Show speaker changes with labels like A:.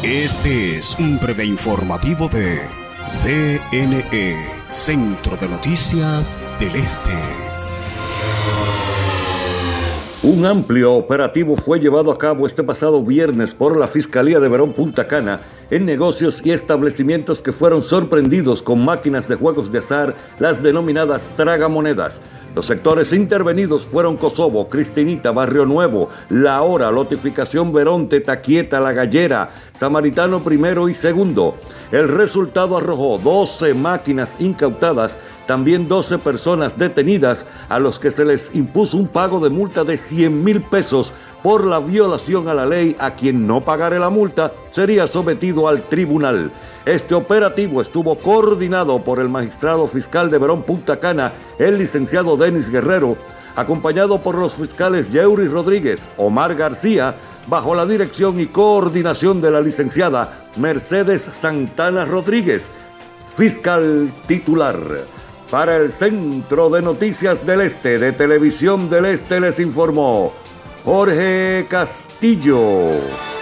A: Este es un breve informativo de CNE, Centro de Noticias del Este.
B: Un amplio operativo fue llevado a cabo este pasado viernes por la Fiscalía de Verón Punta Cana en negocios y establecimientos que fueron sorprendidos con máquinas de juegos de azar, las denominadas tragamonedas. Los sectores intervenidos fueron Kosovo, Cristinita, Barrio Nuevo, La Hora, Lotificación Verón, Tetaquieta, La Gallera, Samaritano I y II. El resultado arrojó 12 máquinas incautadas, también 12 personas detenidas, a los que se les impuso un pago de multa de 100,000 pesos por la violación a la ley. A quien no pagare la multa sería sometido al tribunal. Este operativo estuvo coordinado por el magistrado fiscal de Verón Punta Cana, el licenciado Denis Guerrero, acompañado por los fiscales Yeury Rodríguez, Omar García, bajo la dirección y coordinación de la licenciada Mercedes Santana Rodríguez, fiscal titular. Para el Centro de Noticias del Este de Televisión del Este les informó Jorge Castillo.